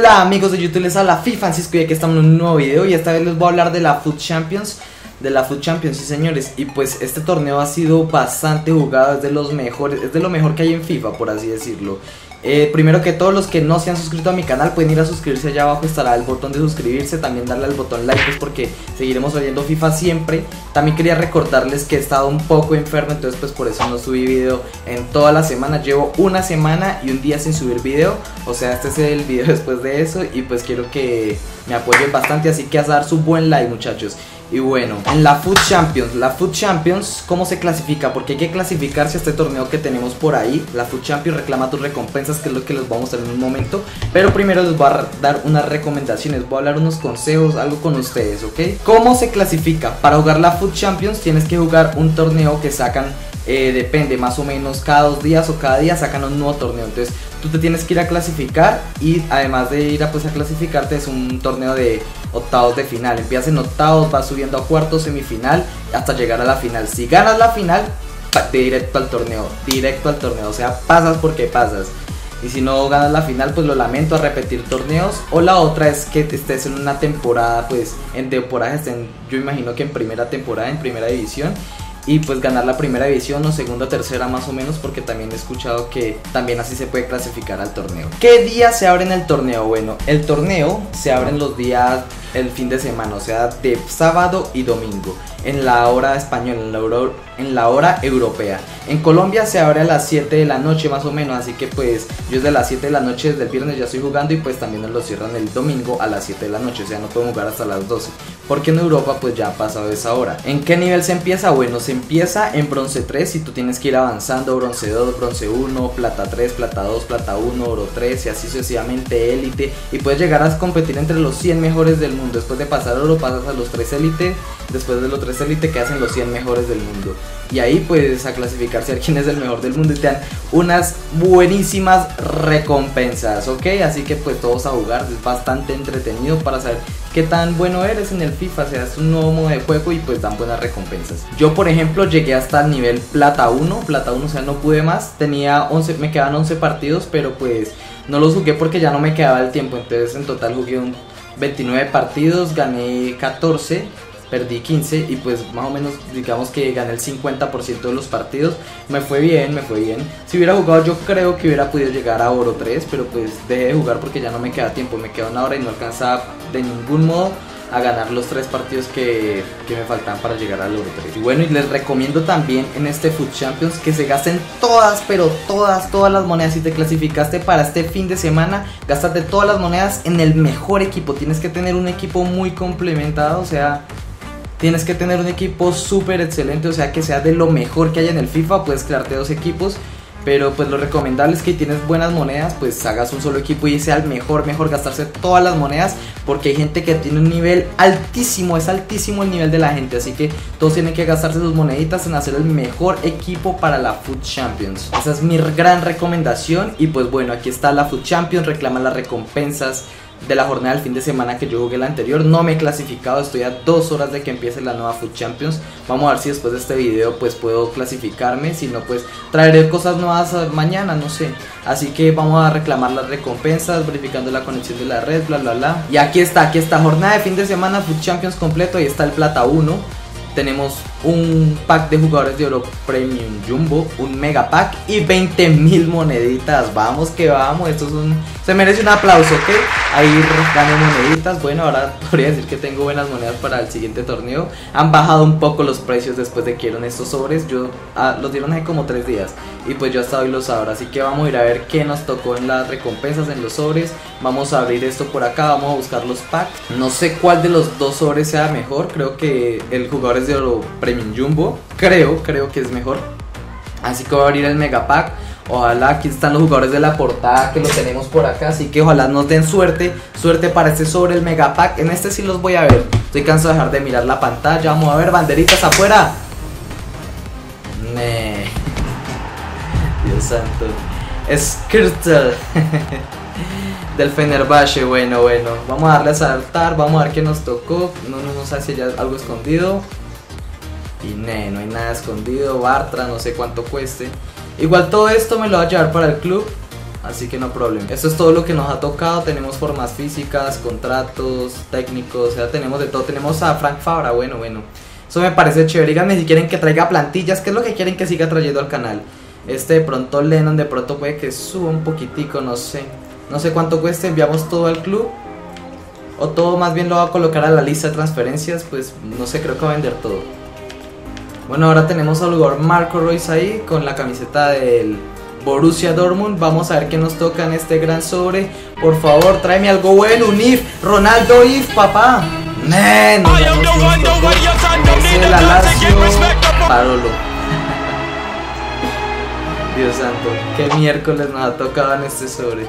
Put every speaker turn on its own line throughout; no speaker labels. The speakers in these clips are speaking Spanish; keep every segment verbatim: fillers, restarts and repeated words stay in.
Hola amigos de YouTube, les habla Fi Francisco y aquí estamos en un nuevo video. Y esta vez les voy a hablar de la FUT Champions. De la FUT Champions, sí señores. Y pues este torneo ha sido bastante jugado, es de los mejores, es de lo mejor que hay en FIFA, por así decirlo. Eh, primero que todo, los que no se han suscrito a mi canal pueden ir a suscribirse. Allá abajo estará el botón de suscribirse. También darle al botón like, pues porque seguiremos oyendo FIFA siempre. También quería recordarles que he estado un poco enfermo, entonces pues por eso no subí video en toda la semana. Llevo una semana y un día sin subir video. O sea, este es el video después de eso. Y pues quiero que me apoyen bastante, así que a dar su buen like, muchachos. Y bueno, en la FUT Champions, la FUT Champions, ¿cómo se clasifica? Porque hay que clasificarse a este torneo que tenemos por ahí. La FUT Champions reclama tus recompensas, que es lo que les vamos a mostrar en un momento. Pero primero les voy a dar unas recomendaciones, voy a hablar unos consejos, algo con ustedes, ¿ok? ¿Cómo se clasifica? Para jugar la FUT Champions tienes que jugar un torneo que sacan, eh, depende, más o menos cada dos días o cada día sacan un nuevo torneo. Entonces tú te tienes que ir a clasificar y además de ir a, pues, a clasificarte es un torneo de octavos de final. Empiezas en octavos, vas subiendo a cuartos, semifinal, hasta llegar a la final. Si ganas la final, directo al torneo, directo al torneo, o sea, pasas porque pasas. Y si no ganas la final, pues lo lamento, a repetir torneos. O la otra es que estés en una temporada, pues en temporada estén, yo imagino que en primera temporada, en primera división, y pues ganar la primera división o segunda, tercera más o menos, porque también he escuchado que también así se puede clasificar al torneo. ¿Qué día se abre en el torneo? Bueno, el torneo se abre en los días, el fin de semana, o sea, de sábado y domingo, en la hora española, en la hora, en la hora europea. En Colombia se abre a las siete de la noche más o menos, así que pues yo desde las siete de la noche, desde el viernes ya estoy jugando, y pues también nos lo cierran el domingo a las siete de la noche, o sea, no puedo jugar hasta las doce, porque en Europa pues ya ha pasado esa hora. ¿En qué nivel se empieza? Bueno, se empieza en bronce tres y tú tienes que ir avanzando, bronce dos, bronce uno, plata tres, plata dos, plata uno, oro tres y así sucesivamente, élite, y puedes llegar a competir entre los cien mejores del mundo. Después de pasar oro pasas a los tres élite, después de los tres élite que hacen los cien mejores del mundo, y ahí puedes a clasificarse a quién es el mejor del mundo y te dan unas buenísimas recompensas, ok, así que pues todos a jugar, es bastante entretenido para saber qué tan bueno eres en el FIFA, o sea, es un nuevo modo de juego y pues dan buenas recompensas. Yo por ejemplo llegué hasta el nivel plata uno, plata uno, o sea, no pude más, tenía once, me quedaban once partidos, pero pues no los jugué porque ya no me quedaba el tiempo, entonces en total jugué un veintinueve partidos, gané catorce, perdí quince y pues más o menos digamos que gané el cincuenta por ciento de los partidos. Me fue bien, me fue bien. Si hubiera jugado yo creo que hubiera podido llegar a oro tres, pero pues dejé de jugar porque ya no me queda tiempo, me queda una hora y no alcanzaba de ningún modo a ganar los tres partidos que, que me faltaban para llegar al oro tres. Y bueno, y les recomiendo también en este FUT Champions que se gasten todas, pero todas, todas las monedas. Si te clasificaste para este fin de semana, gástate todas las monedas en el mejor equipo. Tienes que tener un equipo muy complementado, o sea, tienes que tener un equipo súper excelente, o sea, que sea de lo mejor que haya en el FIFA. Puedes crearte dos equipos, pero pues lo recomendable es que si tienes buenas monedas, pues hagas un solo equipo y sea el mejor, mejor gastarse todas las monedas, porque hay gente que tiene un nivel altísimo, es altísimo el nivel de la gente, así que todos tienen que gastarse sus moneditas en hacer el mejor equipo para la FUT Champions. Esa es mi gran recomendación. Y pues bueno, aquí está la FUT Champions, reclama las recompensas de la jornada del fin de semana que yo jugué la anterior. No me he clasificado, estoy a dos horas de que empiece la nueva FUT Champions. Vamos a ver si después de este video pues puedo clasificarme, si no pues traeré cosas nuevas mañana, no sé. Así que vamos a reclamar las recompensas, verificando la conexión de la red, bla bla bla. Y aquí está, aquí está, jornada de fin de semana, FUT Champions completo. Ahí está el plata uno. Tenemos un pack de jugadores de oro premium jumbo, un mega pack y veinte mil moneditas. Vamos que vamos, esto es un... se merece un aplauso, ¿ok? Ahí gané moneditas. Bueno, ahora podría decir que tengo buenas monedas para el siguiente torneo. Han bajado un poco los precios después de que dieron estos sobres. Yo ah, los dieron hace como tres días y pues yo hasta hoy los abro. Así que vamos a ir a ver qué nos tocó en las recompensas, en los sobres. Vamos a abrir esto por acá, vamos a buscar los packs. No sé cuál de los dos sobres sea mejor. Creo que el jugadores de oro premium jumbo, creo, creo que es mejor. Así que voy a abrir el mega pack. Ojalá, aquí están los jugadores de la portada que los tenemos por acá, así que ojalá nos den suerte, suerte para este sobre el mega pack. En este sí los voy a ver, estoy cansado de dejar de mirar la pantalla. Vamos a ver, banderitas afuera. Nee. Dios santo. Skirtle del Fenerbahce. Bueno, bueno, vamos a darle a saltar, vamos a ver qué nos tocó. No, no, no sé si hay algo escondido. Y ne, no hay nada escondido. Bartra, no sé cuánto cueste. Igual todo esto me lo va a llevar para el club. así que no problema. Esto es todo lo que nos ha tocado. Tenemos formas físicas, contratos, técnicos, o sea, tenemos de todo. Tenemos a Frank Fabra, bueno, bueno. Eso me parece chévere. Díganme si quieren que traiga plantillas, qué es lo que quieren que siga trayendo al canal. Este de pronto Lennon, de pronto puede que suba un poquitico, no sé. No sé cuánto cueste, enviamos todo al club. O todo más bien lo va a colocar a la lista de transferencias, pues no sé, creo que va a vender todo. Bueno, ahora tenemos al jugador Marco Reus ahí con la camiseta del Borussia Dortmund. Vamos a ver qué nos toca en este gran sobre. Por favor, tráeme algo bueno, un if, Ronaldo if, papá. ¡Nen! La Lazio, Parolo. Dios santo, qué miércoles nos ha tocado en este sobre.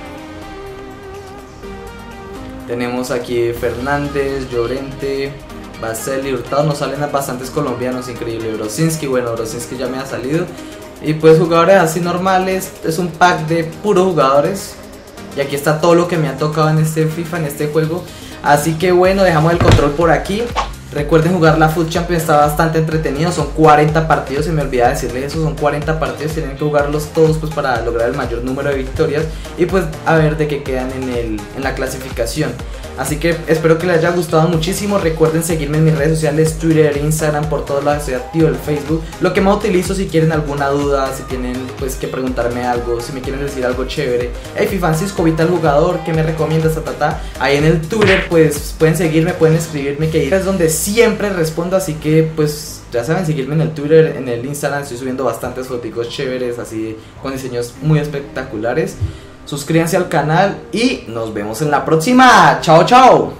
Tenemos aquí Fernández, Llorente, Baselli, Hurtado. Nos salen bastantes colombianos, increíble. Brosinski, bueno, Brosinski ya me ha salido. Y pues jugadores así normales. Es un pack de puros jugadores. Y aquí está todo lo que me ha tocado en este FIFA, en este juego. Así que bueno, dejamos el control por aquí. Recuerden jugar la FUT Champions, está bastante entretenido. Son cuarenta partidos, se me olvidaba decirles eso. Son cuarenta partidos, tienen que jugarlos todos pues para lograr el mayor número de victorias. Y pues a ver de qué quedan en, el, en la clasificación. Así que espero que les haya gustado muchísimo. Recuerden seguirme en mis redes sociales, Twitter, Instagram, por todos lados. Estoy activo, el Facebook. Lo que más utilizo si quieren alguna duda, si tienen pues que preguntarme algo, si me quieren decir algo chévere. Hey, Fifancisco, ¿viste al jugador? ¿Qué me recomiendas? Tatata. Ahí en el Twitter pues pueden seguirme, pueden escribirme, que es donde siempre respondo. Así que pues ya saben, seguirme en el Twitter, en el Instagram. Estoy subiendo bastantes fotos chéveres, así con diseños muy espectaculares. Suscríbanse al canal y nos vemos en la próxima. Chao, chao.